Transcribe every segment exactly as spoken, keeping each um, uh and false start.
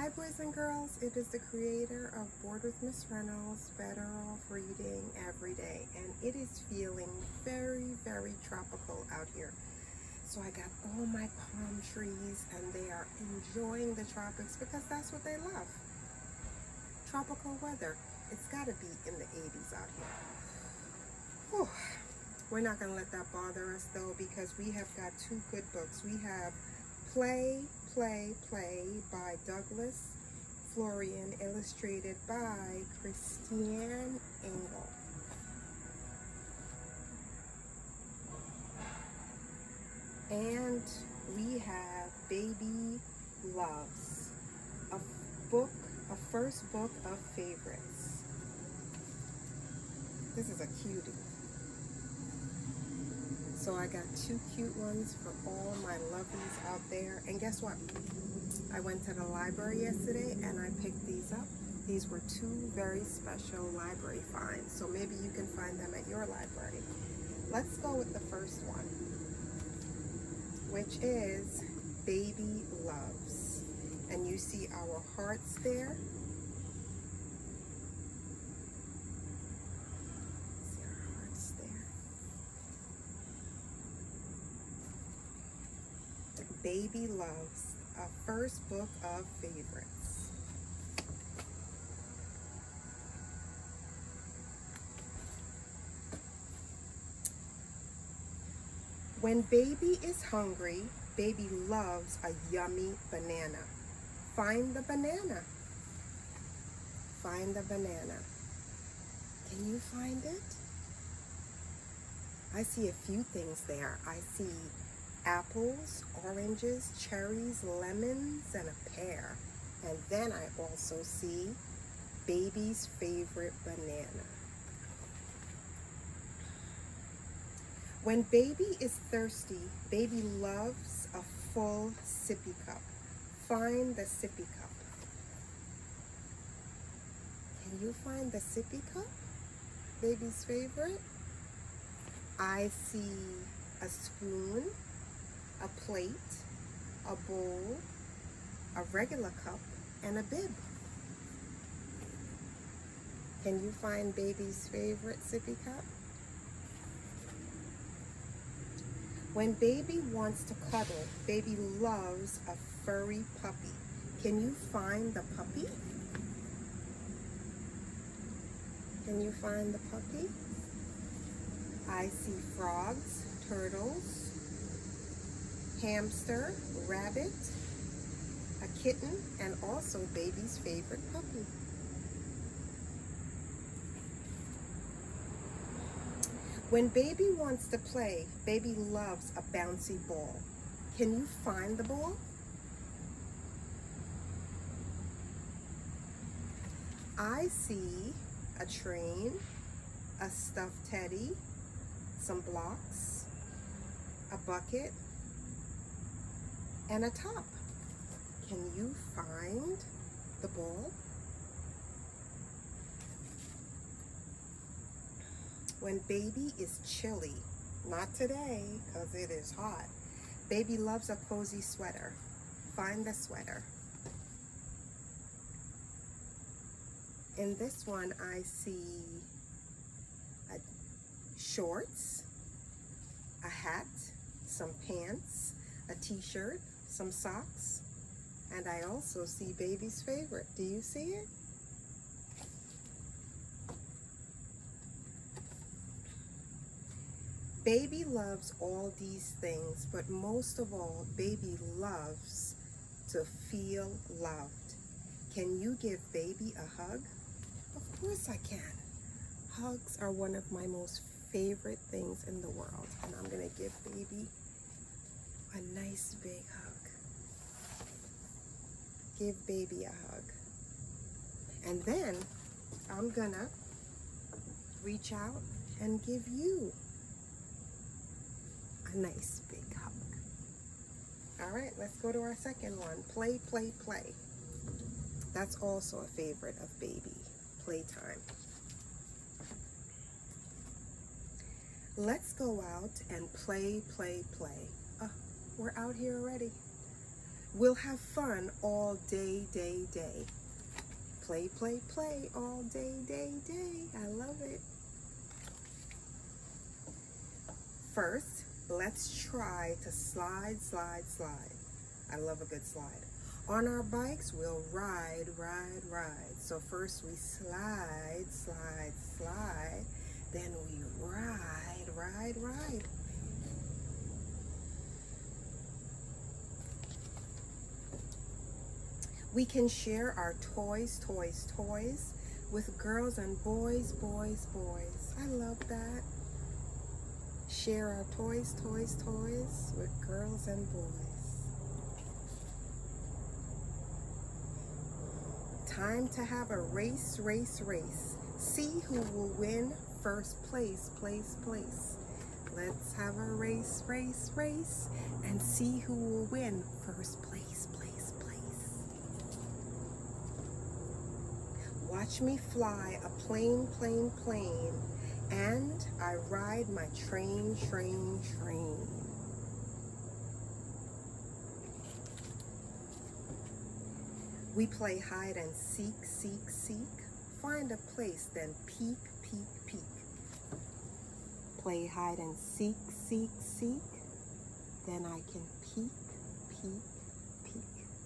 Hi boys and girls, it is the creator of Bored with Miss Reynolds, Better Off Reading Every Day, and it is feeling very, very tropical out here. So I got all my palm trees and they are enjoying the tropics because that's what they love. Tropical weather. It's got to be in the eighties out here. Whew. We're not going to let that bother us though, because we have got two good books. We have Play, Play, Play by Douglas Florian, illustrated by Christiane Engel. And we have Baby Loves, a book, a first book of favorites. This is a cutie. So I got two cute ones for all my lovies out there. And guess what? I went to the library yesterday and I picked these up. These were two very special library finds. So maybe you can find them at your library. Let's go with the first one, which is Baby Loves. And you see our hearts there. See our hearts there. Baby Loves, a first book of favorites. When baby is hungry, baby loves a yummy banana. Find the banana. Find the banana. Can you find it? I see a few things there. I see apples, oranges, cherries, lemons, and a pear. And then I also see baby's favorite banana. When baby is thirsty, baby loves a full sippy cup. Find the sippy cup. Can you find the sippy cup? Baby's favorite? I see a spoon, a plate, a bowl, a regular cup, and a bib. Can you find baby's favorite sippy cup? When baby wants to cuddle, baby loves a furry puppy. Can you find the puppy? Can you find the puppy? I see frogs, turtles, hamster, rabbit, a kitten, and also baby's favorite puppy. When baby wants to play, baby loves a bouncy ball. Can you find the ball? I see a train, a stuffed teddy, some blocks, a bucket, and a top. Can you find the ball? When baby is chilly, not today because it is hot, baby loves a cozy sweater. Find the sweater. In this one, I see a shorts, a hat, some pants, a t-shirt, some socks, and I also see baby's favorite. Do you see it? Baby loves all these things, but most of all, baby loves to feel loved. Can you give baby a hug? Of course I can. Hugs are one of my most favorite things in the world, and I'm gonna give baby a nice big hug. Give baby a hug. And then I'm gonna reach out and give you a nice big hug. All right, let's go to our second one. Play, play, play. That's also a favorite of baby. Playtime. Let's go out and play, play, play. Uh, we're out here already. We'll have fun all day, day, day. Play, play, play all day, day, day. I love it. First, let's try to slide, slide, slide. I love a good slide. On our bikes, we'll ride, ride, ride. So first we slide, slide, slide. Then we ride, ride, ride. We can share our toys, toys, toys with girls and boys, boys, boys. I love that. Share our toys, toys, toys with girls and boys. Time to have a race, race, race. See who will win first place, place, place. Let's have a race, race, race, and see who will win first place, place, place. Watch me fly a plane, plane, plane, and I ride my train, train, train. We play hide and seek, seek, seek. Find a place, then peek, peek, peek. Play hide and seek, seek, seek. Then I can peek, peek, peek.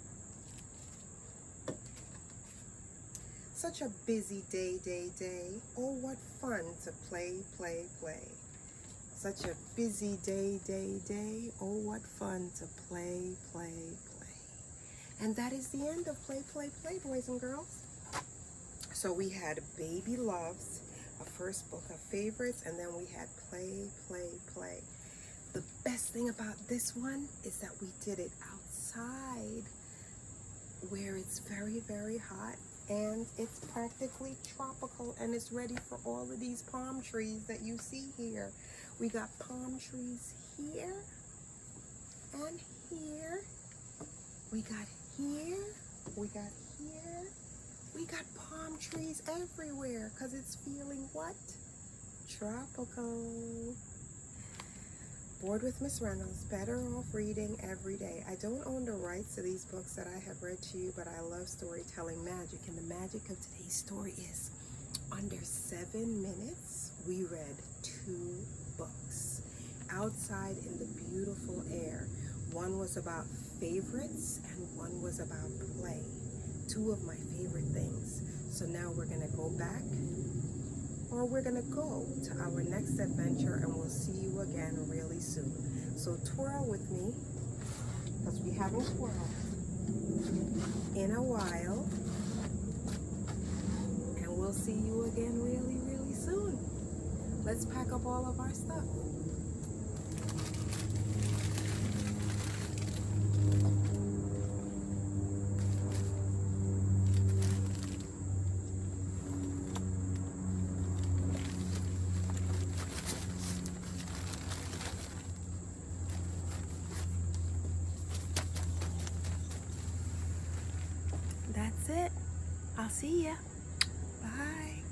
Such a busy day, day, day. Oh, what fun to play, play, play. Such a busy day, day, day. Oh, what fun to play, play, play. And that is the end of Play, Play, Play, boys and girls. So we had Baby Loves, a first book of favorites, and then we had Play, Play, Play. The best thing about this one is that we did it outside where it's very, very hot and it's practically tropical and it's ready for all of these palm trees that you see here. We got palm trees here and here. We got here, we got here, we got palm trees everywhere because it's feeling what? Tropical. Bored with Miss Reynolds, better off reading every day. I don't own the rights to these books that I have read to you, but I love storytelling magic, and the magic of today's story is under seven minutes, we read two books outside in the beautiful air. One was about favorites and one was about play. Two of my favorite things. So now we're gonna go back, or we're gonna go to our next adventure, and we'll see you again really soon. So twirl with me, because we haven't twirled in a while, and we'll see you again really, really soon. Let's pack up all of our stuff. That's it. I'll see ya. Bye.